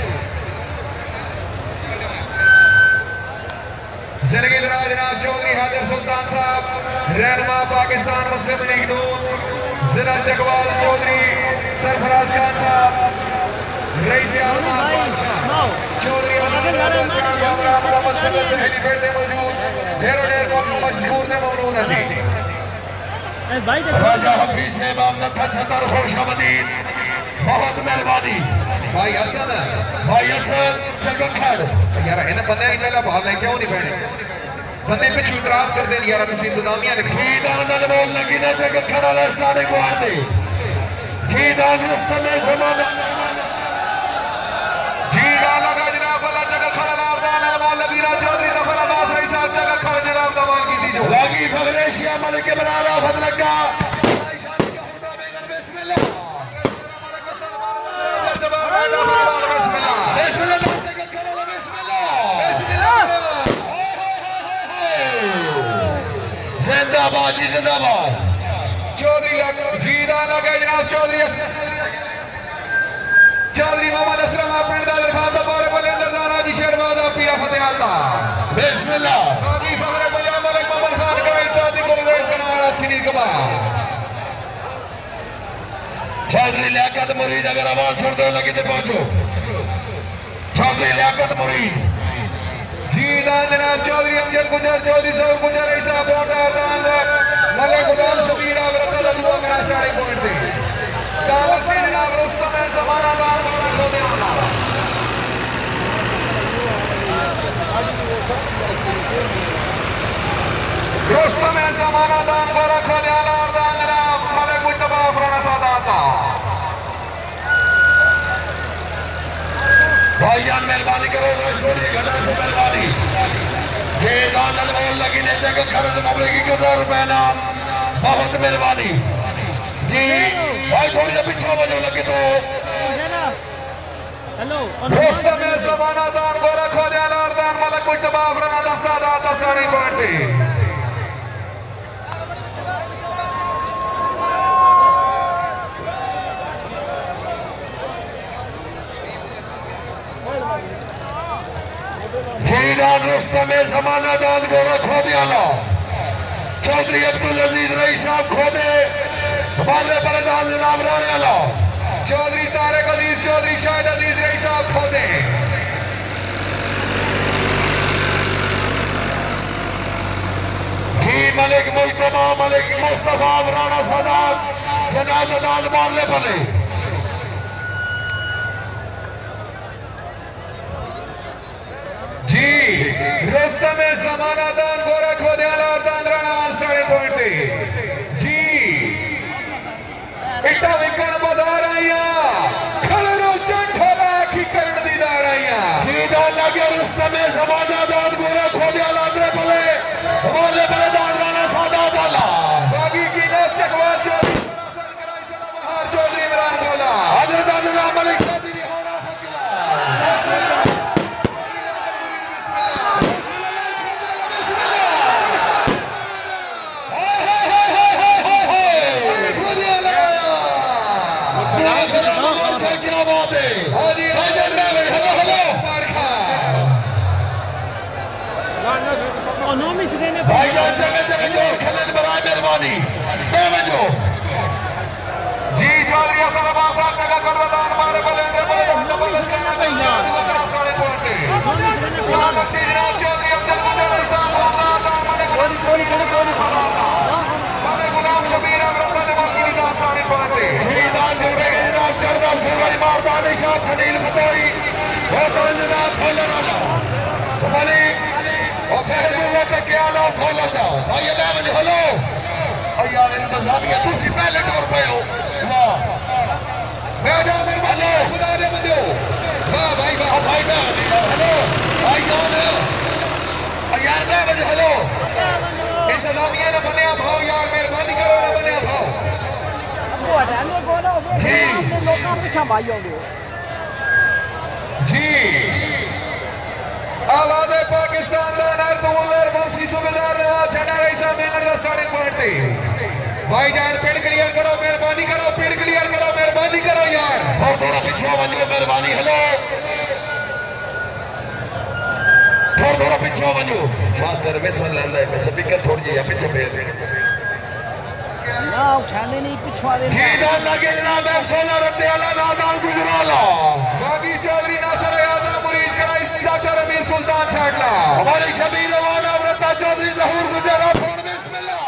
Speaker 2: जिंदगी दराज जनाब चौधरी हाजिर सुल्तान साहब रहनुमा पाकिस्तान मुस्लिम लीग नून जिला चकवाल चौधरी सरफराज खान साहब रईस आलम चौधरी मोहम्मद सदर से हेलीपैड पे मौजूद ढेरों ढेर मशहूर ने ममनून है जी
Speaker 1: राजा हफीज से मामला छतर खुशामदीद बहुत मेहरबानी
Speaker 2: भाई हसन
Speaker 1: भाई हसन चकखड़
Speaker 2: यार इन्हें बंदे ही पहला भाग नहीं क्यों नहीं बैठे बंदे पे इतराज कर दे यार तुम इंतजामिया ने
Speaker 1: जी दान बोल लगी ना चकखड़ वाला स्टार्टिंग पॉइंट थी जी दान रुस्तम जमाना
Speaker 2: जी दान लगा जनाब वाला जगह खड़ा नारदान और लगीना चौधरी जफर अब्बास भाई साहब जगह खड़ा जनाब कमाल की जो
Speaker 1: लागी फगरेशिया मलिक के बरारा फदलका जिंदाबाद जी जिंदाबाद
Speaker 2: चौधरी जीदा लगे जनाब चौधरी चौधरी मोहम्मद असलम पिंड का खान का बारे बोले अंदर जी शेरबाद पीरा फतेह अल्लाह
Speaker 1: बिस्मिल्लाह
Speaker 2: सादी फखरे पंजाब मलिक मोहम्मद खान का इत्यादि गुरुदेव कनारा थी कबा
Speaker 1: चौधरी लियाकत मुरीद अगर आवाज सुन दो लगी तो पहुंचो चौधरी लियाकत मुरीद
Speaker 2: जीदा जनाब चौधरी अमजद गुजर चौधरी साहब गुजर ऐसा बोटादान मलिक गुलाम शबीर अगर तलब हुआ मेरा सारे पॉइंट थे दावत से जनाब रुस्तम जमाना दान होने वाला रुस्तम ज़माना दान गोरा खोलियाला और दान जनाब मलिक मुस्तफा फराना सादाता
Speaker 1: भाईजान मेहरबानी करो रोशनी घटा से मेहरबानी जे दान बोल लगी ने जगत खरद मबले की हजार रुपए नाम बहुत मेहरबानी जी भाई थोड़ी सा पीछे बजो लगे तो
Speaker 3: हेलो
Speaker 2: रुस्तम ज़माना दान गोरा खोलियाला और दान मलिक मुस्तफा फराना सादाता साड़ी कोटी
Speaker 1: जीदान रुस्तम ज़माना दान गोरा खोदियाला चौधरी अब्दुल अजीज रईस साहब खोदे बाले बलदान जनाब राणेवाला
Speaker 2: चौधरी तारक अजीज चौधरी शाहिद अजीज रईस साहब खोदे
Speaker 1: जी मलिक मुस्तफा मलिक मुस्तफा राणा सादात जनाब दान बाले बले
Speaker 2: जी रुस्तम ज़माना दान गोरा खोदियाला और दान राणा साढ़े पॉइंट जी इट्टा विकन बदार आइया खलरो चंठोला की करण दीदार आइया
Speaker 1: जी दान लगे रुस्तम ज़माना दान गोरा खोदियाला दे बले बाले बले दान राणा सादात वाला
Speaker 2: बागी की नौ चकवाल चौधरी कराई सना बहार चौधरी इमरान बोला
Speaker 1: आदर दान मलिक शादी होना भाईजान जगह जगह जोर खलन बराए मेहरबानी बेवजो
Speaker 2: जी चौधरी हसन अब्बास साहब का करदा दान मारे बलेंगे बले दान बलश करना चाहिए साढ़े पॉइंट यहां नसीब जनाब चौधरी अब्दुल मुजद्दिद साहब दान दान मारे कोनी कोनी कोनी कोनी मारे गुलाम शबीर अमरता ने बाकी दान साढ़े पॉइंट
Speaker 1: जी दान जोड़े गए जनाब चरदा सूरज मारदान शाह खलील फतोई वो दान जनाब खोलने वाला हमारी और शहर में तक क्या लो खोलो जाओ भाई ये मैं हेलो और यार इंतजामिया दूसरी पहले टोर पे हो वाह
Speaker 2: मैं जा मेरे हेलो खुदा दे बंदो वाह भाई वाह
Speaker 1: भाई मैं हेलो भाई जान और यार मैं बजे हेलो
Speaker 2: इंतजामिया ने बने भाव यार मेहरबानी करो ना बने भाव
Speaker 1: जी
Speaker 4: लोगों पीछे भाई होंगे
Speaker 2: जी आवाज़े पाकिस्तान का नरदूल और वंशी सूबेदार नवाज झंडा रईसा मेनर का साढ़े पॉइंट भाईजान पिंड क्लियर करो मेहरबानी करो पिंड क्लियर करो मेहरबानी करो यार
Speaker 1: और थोड़ा पीछे वजो मेहरबानी हेलो थोड़ा थोड़ा पीछे वजो मास्टर वेसन लांदा है स्पीकर थोड़ी या पीछे भेज
Speaker 4: ना उठाने नहीं पिछवा दे
Speaker 1: जी दान लगे जनाब अफसोना रद्दे आला नादान गुजराला
Speaker 2: बागी चौधरी नासर यादव मुरीद कराई डॉक्टर अमीर सुल्तान छाटला
Speaker 1: हमारे शबीर रवाना अमृता चौधरी जहूर गुजरा फोन बिस्मिल्लाह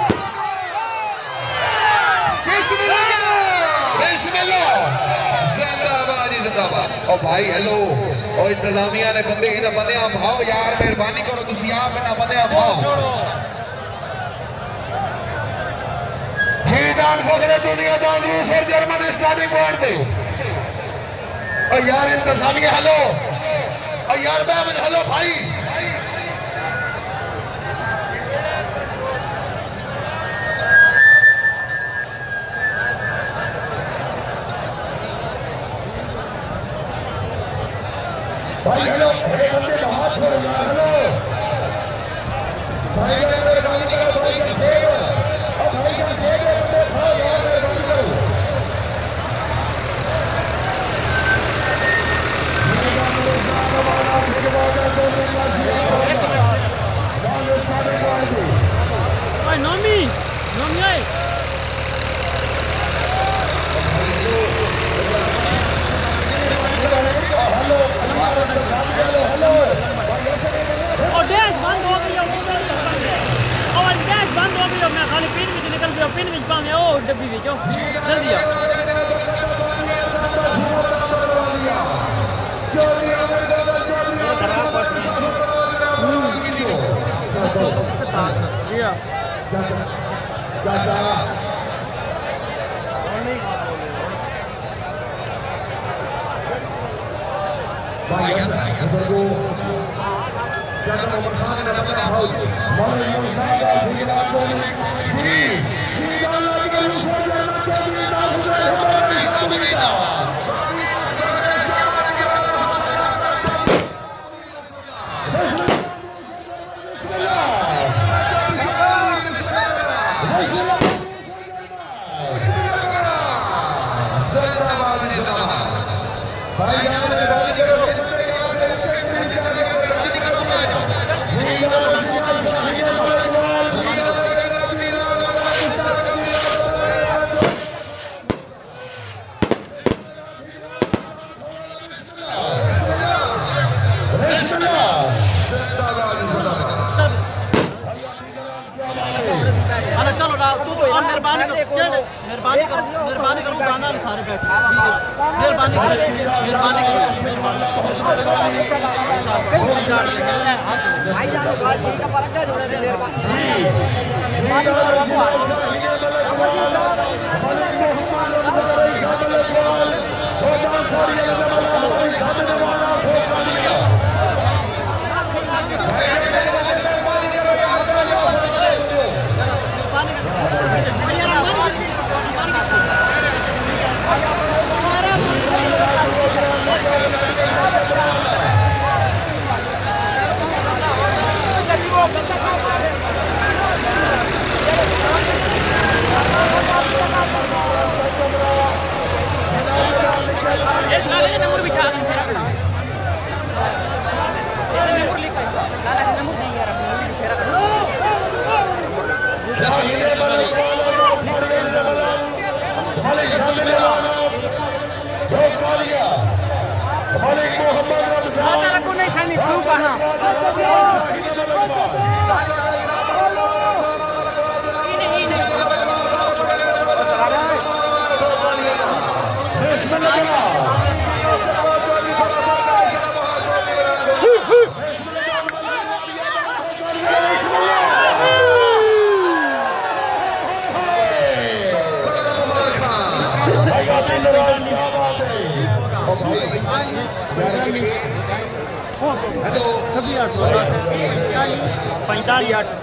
Speaker 2: बिस्मिल्लाह
Speaker 1: बिस्मिल्लाह
Speaker 2: जिंदाबाद जी जिंदाबाद ओ भाई हेलो ओ इंतजामिया ने बंदे ना बंदे भाव यार मेहरबानी करो तुसी आप ना बंदे भाव
Speaker 1: जी दान फखरे दुनिया दान रूस और जर्मन स्टार्टिंग पॉइंट थे और यार इंतजामिया हेलो और यार मैं हेलो भाई भाई हेलो हेलो भाई
Speaker 3: Oi, nome! Nome aí! Oh, dez band हो गई और dez बंद हो गई मैं खाली पिन में निकल गया पिन में पाने ओ डब्बी में जो जल्दी आ या
Speaker 5: चलो ना तू मेहरबानी करो मेहरबानी करो मेहरबानी करो गाना सारे बैठ मेहरबानी करो मेहरबानी करो भाई जान गाजी का परक है जोड़े मेहरबानी
Speaker 3: Es la ley de Namur bicara. Namur lihat itu. Lalu Namur ni ya, Namur bicara. Saudara aku ni sani berubah. Ini ini. पैंतालीस आठ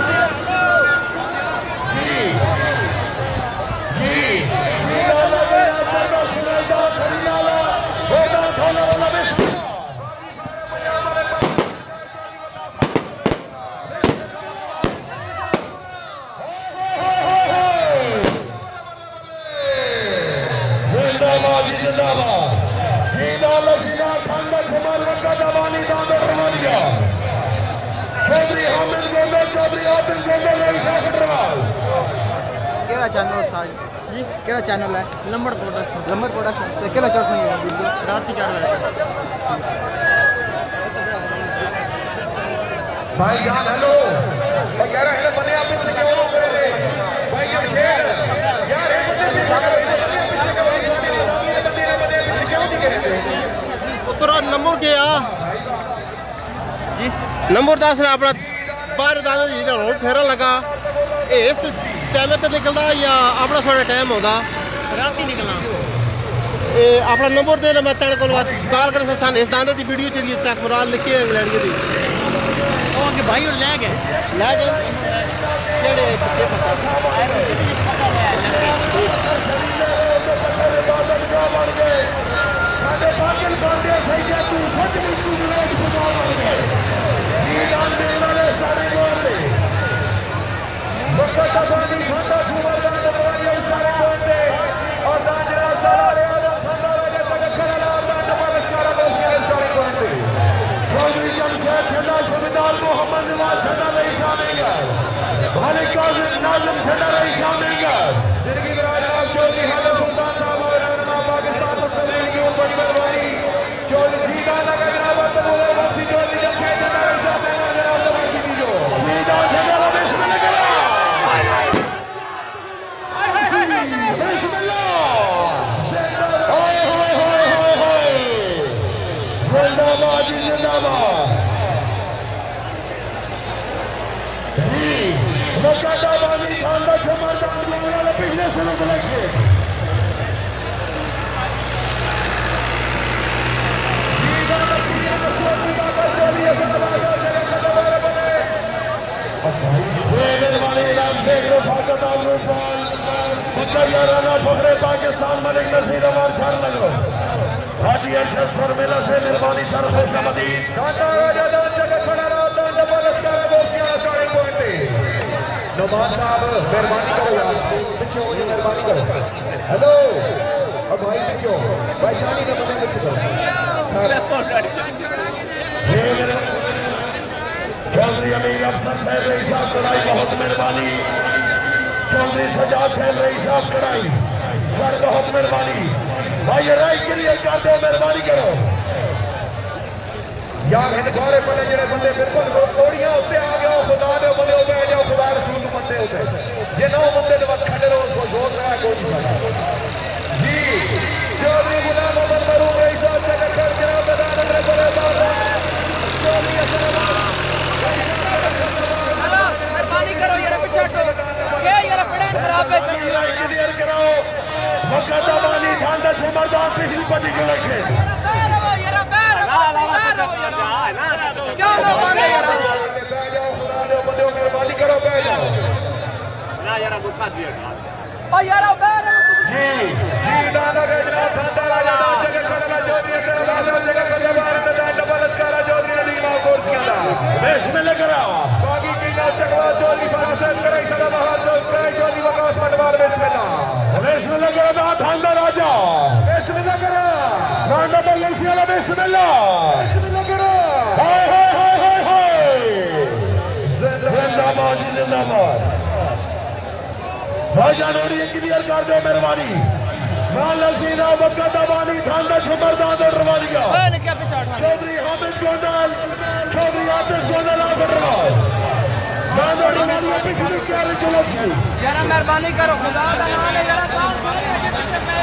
Speaker 1: जी जी
Speaker 4: केड़ा चैनल साज जी केड़ा चैनल है लंबर प्रोडक्शन लंबर प्रोडक्शन ते केड़ा चढ़ नहीं है बिल्कुल रात ही चढ़ रहा है
Speaker 2: भाई जान हेलो मैं कह रहा है बने आप पीछे क्यों हो गए भाई ये खेल यार ये बंदे पीछे क्यों नहीं गए
Speaker 5: उतरा नंबर के आ
Speaker 3: जी
Speaker 5: नंबर दस ने अपना बाहर दादा जी दा फेरा लगा ए इस टाइम ते निकलदा या अपना थोड़ा टाइम होता
Speaker 3: रात ही निकलना
Speaker 5: ए अपना नंबर दे मैं तेरे को कॉल कर सन इस दादा दी वीडियो चली चेक मुराल लिखी है इंग्लैंड दी
Speaker 3: ओ के भाई और ले गए
Speaker 5: ले गए केड़े के पता
Speaker 2: ਸਾਡੇ ਬਾਦਲ ਬਾਂਦੇ ਸਹੀਆ ਤੂੰ ਖੁਦ ਵੀ ਤੂੰ ਵਿਰੋਧ ਬਣਾਵਾਂਗੇ ਜੀਦਾਨ ਦੇ ਵਾਲੇ ਸਾਰੇ ਬੋਲਦੇ ਵਕਤ ਬਾਦੀ ਖਾਂਦਾ ਸੁਵਰਦਾਨ ਬੋਲਿਆ ਸਾਰੇ ਬੋਲਦੇ ਔਰ ਦਾਜਰਾ ਸਾਰੇ ਆਦਮ ਖਾਂਦਾ ਰਾਜਾ ਤੱਕ ਖੜਾ ਦਾ ਨਮਸਕਾਰ ਬੋਲਿਆ ਸਾਰੇ ਬੋਲਦੇ ਚੌਧਰੀ ਜਮਸ਼ੇਦ ਖੰਡਾ ਸੁਬੇਦਾਰ ਮੁਹੰਮਦ ਨਵਾਜ਼ ਖੰਡਾ ਲਈ ਜਾਵੇਗਾ ਮਾਲਿਕ ਕਾਜ਼ਮ ਨਾਜ਼ਮ ਖੰਡਾ ਲਈ ਜਾਵੇਗਾ ਜ਼ਿੰਦਗੀ ਵਿਰਾਜ ਰਾਜ ਚੌਧਰੀ ਹਾਜ਼ਰ ਸੁਲਤਾਨ ਸਾਹਿਬ ਔਰ ਰਣਾ ਪਾਕਿस्तान मुस्लिम लीग की बड़ी मेहरबानी चौधरी जीदा लगा जनाब तबूले वासी चौधरी जमशेद खंडा साहब ने जनाब तबाशी की जो जीदा खंडा में बिस्मिल्लाह करा बिस्मिल्लाह ओए होए होए होए होए जिंदाबाद जिंदाबाद जी मुकद्दमानी खानदान समर्दान वाले पिछले सुनो लगे पाकिस्तान मलिक नसीर अमान सर लगो हाजी अशरफ सर मेला से निर्मानी सर खुशामदी टाटा राजा दान जगह खड़ा रहा दान जबरदस्त कर बोसिया सारे पॉइंट नवाज साहब मेहरबानी करो यार पीछे हो मेहरबानी करो हेलो अब भाई पीछे भाई शादी का बंदे पीछे चौधरी अमीर अफसर साहब रही साहब कढ़ाई बहुत मेहरबानी चौधरी सजाद साहब रही साहब कढ़ाई सर बहुत मेहरबानी भाई राय के लिए चाहते हो मेहरबानी करो यार इन गौरे पहले जेडे बंदे बिल्कुल थोड़ियां उत्ते आ गए खुदा दे बंदे हो गए जाओ खुदा रसूल को मनते होते जे नौ बंदे दे वक्त खड़े रहो उसको जोर रहा है कोई नहीं जी चौधरी गुलाम मोहम्मद मरूम रही साहब जगह कर जनाब दादा नंबर बड़े बाबा चौधरी
Speaker 3: मेहरबानी करो यार पीछे हटो के यार पड़े खराब है
Speaker 2: क्लियर कराओ मुकद्दमानी खानदा समर्दान पिछली पट्टी को लगे
Speaker 3: यार पैर ला ला ना क्या ना माने यार
Speaker 2: बैठ जाओ खुदा दे बंदे मेहरबानी करो बैठ जाओ
Speaker 5: ना यार दुखा दिया
Speaker 3: ओ यार पैर
Speaker 2: जी जी दादा के जनाब खानदा राजा जगह खड़ा चौधरी राजा जगह खड़ा भारत दा डबलस्कारा चौधरी अली मां कोर्सिया दा बिस्मिल्लाह कराओ बाकी की ना चकवा चौधरी फरासत करे सदा बहार चौधरी चौधरी वकास पटवार बिस्मिल्लाह बिस्मिल्लाह करो दा खानदा राजा बिस्मिल्लाह करो खानदा बलसिया दा बिस्मिल्लाह बिस्मिल्लाह करो हाय हाय हाय हाय हाय जिंदाबाद जिंदाबाद भाईजान और ये क्लियर कर दो मेहरबानी मान लसीना मुकद्दमानी खानदा समर्दान और रवानिया
Speaker 3: ओए क्या पीछे हटो
Speaker 2: चौधरी हामिद गोंडल चौधरी आतिश गोंडल आकर रवाज खानदा रवानिया पिछली क्यारी चलो
Speaker 3: यार मेहरबानी करो खुदा दा नाम ले यार काम करो आगे पीछे मैं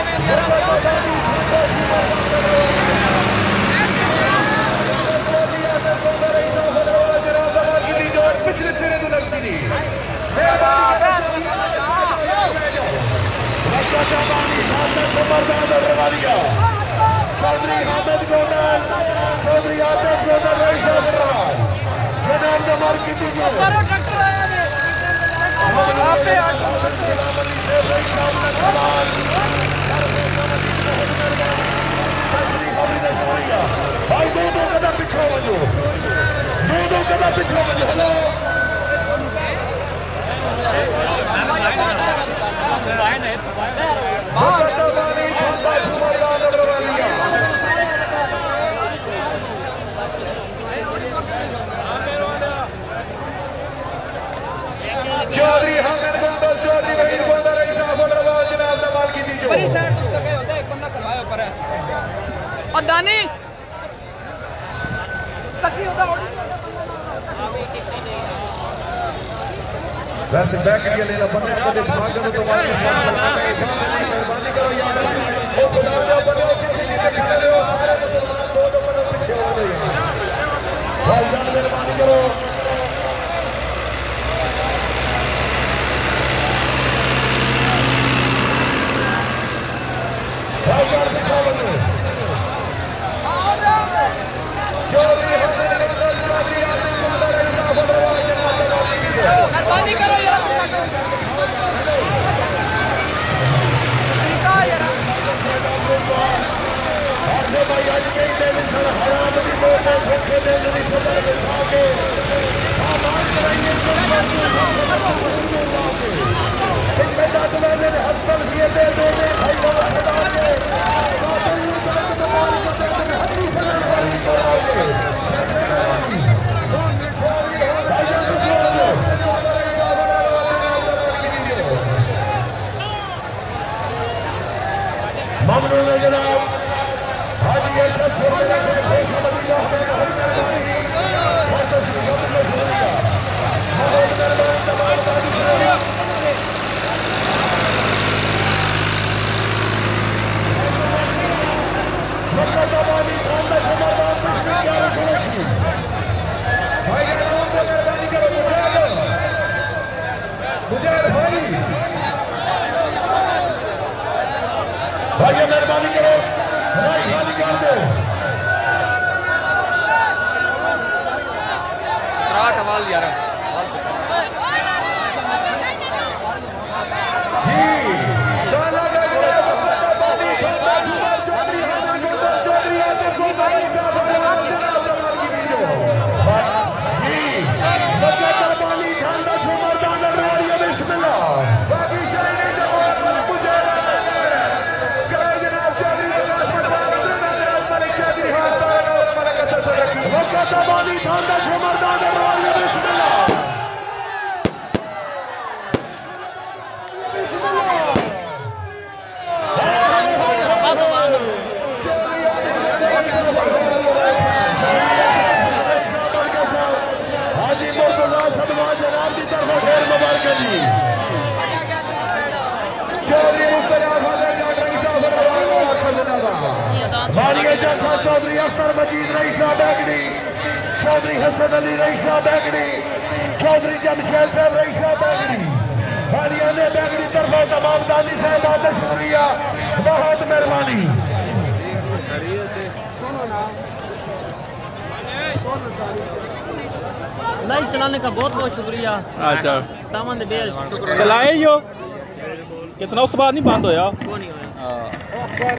Speaker 3: पिछले सिरे तो लगती नहीं
Speaker 2: समर्दान और रवानिया चौधरी हामिद गोंडल चौधरी आतिश गोंडल रही साहब रवाज जनाब जमाल की टीम
Speaker 3: करो ट्रैक्टर आया ने आप पे
Speaker 2: भाई दो दो कदम पीछे वजो दो दो कदम पीछे वजो हेलो मुकद्दमानी खानदा समर्दान और रवानिया
Speaker 5: अदानी
Speaker 2: वैसे बैक के लिए बंदे को दिमाग में तो मार मेहरबानी करो यार ओ खुदा जो बंदे के खड़े रहो सारे दो दो बंदे पीछे आ गए भाई जान मेहरबानी करो भाई जान पीछे बंदे जो भी है मेहरबानी करो यार भाई आज कई दिन सर हराम की वोट है धोखे दे नहीं सदर के सागे सामान कराइए एक बेटा तुम्हें मेरे हस्बैंड दिए दे दे दे भाई वाला खड़ा के दूर तक तुम्हारी कदम में हड्डी फलन वाली कराओगे ममनून है जनाब आज ये सब छोड़ने के लिए अल्लाह में और तो सब में जुड़ेगा हमारे दरबार तमाम बाजी करेगा मक्का तबानी खानदा जमादार पिछले ग्यारह करोड़ भाई का नाम को मेहरबानी करो मुजाहिद मुजाहिद भाई भाई मेहरबानी करो भाई खाली कर दो
Speaker 5: कमाल यार
Speaker 2: जी गाना गा गा बाती खाता जुमा चौधरी हाजिर गुरदास चौधरी आते को भाई का भगवान जनाब जनाब की वीडियो जी मक्का तबानी खानदा सुमरदान रारिया बिस्मिल्लाह बाकी जाने जवाब मुझे मक्का तबानी खानदा सुमरदान रारिया बिस्मिल्लाह हाजी मुर्तजा सदवा जनाब की तरफ खैर मुबारक जी चौधरी मुस्तफा खान डॉक्टर साहब वालिया जलसा चौधरी अख्तर मजीद रईसा बैगड़ी चौधरी हसन अली रईसा बैगड़ी चौधरी जमशेद साहब रईसा बैगड़ी वालिया ने बैगड़ी तरफ तमाम दानी साहब बहुत शुक्रिया बहुत मेहरबानी
Speaker 3: लाइव चलाने का बहुत बहुत शुक्रिया।
Speaker 6: अच्छा
Speaker 3: तामन दे
Speaker 6: चलाए यो कितना उस बार नहीं बंद होया।
Speaker 3: वो नहीं होया।